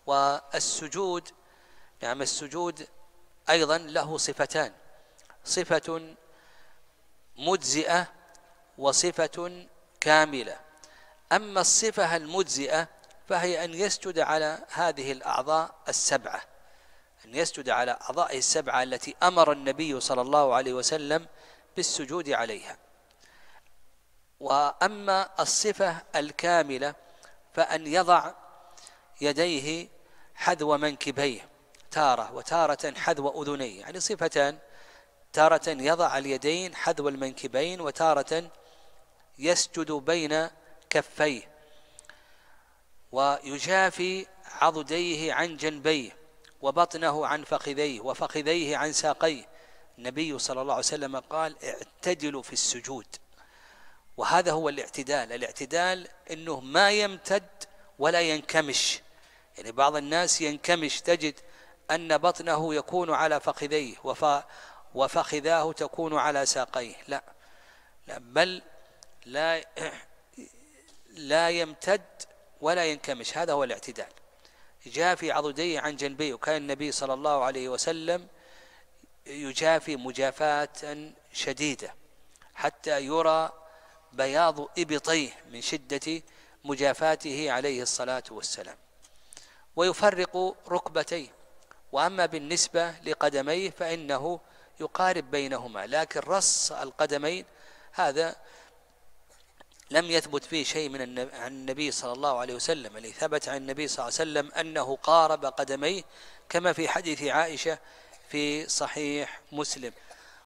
والسجود، نعم السجود أيضا له صفتان، صفة مجزئة وصفة كاملة. أما الصفة المجزئة فهي أن يسجد على هذه الأعضاء السبعة، أن يسجد على أعضائه السبعة التي أمر النبي صلى الله عليه وسلم بالسجود عليها. وأما الصفة الكاملة فأن يضع يديه حذو منكبيه تارة، وتارة حذو أذنيه، يعني صفتان، تارة يضع اليدين حذو المنكبين وتارة يسجد بين كفيه، ويجافي عضديه عن جنبيه، وبطنه عن فخذيه، وفخذيه عن ساقيه. النبي صلى الله عليه وسلم قال: اعتدلوا في السجود. وهذا هو الاعتدال. الاعتدال انه ما يمتد ولا ينكمش، يعني بعض الناس ينكمش، تجد ان بطنه يكون على فخذيه وفخذاه تكون على ساقيه، لا بل لا يمتد ولا ينكمش، هذا هو الاعتدال. يجافي عضديه عن جنبيه، وكان النبي صلى الله عليه وسلم يجافي مجافاة شديدة حتى يرى بياض إبطيه من شدة مجافاته عليه الصلاة والسلام، ويفرق ركبتيه. وأما بالنسبة لقدميه فإنه يقارب بينهما، لكن رص القدمين هذا لم يثبت فيه شيء عن النبي صلى الله عليه وسلم. اللي ثبت عن النبي صلى الله عليه وسلم أنه قارب قدميه كما في حديث عائشة في صحيح مسلم.